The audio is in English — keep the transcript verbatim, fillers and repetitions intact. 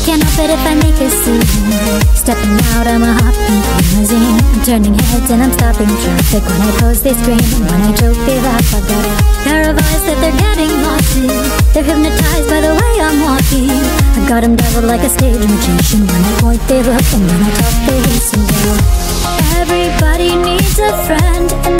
can't help it if I make a scene. Stepping out, I'm a hopping limousine. I'm turning heads and I'm stopping traffic. When I pose, they scream, and when I joke, they laugh. I've got a pair of eyes that they're getting lost in. They're hypnotized by the way I'm walking. I've got them doubled like a stage magician. When I point, they look, and when I talk, they listen. Well, everybody needs a friend, and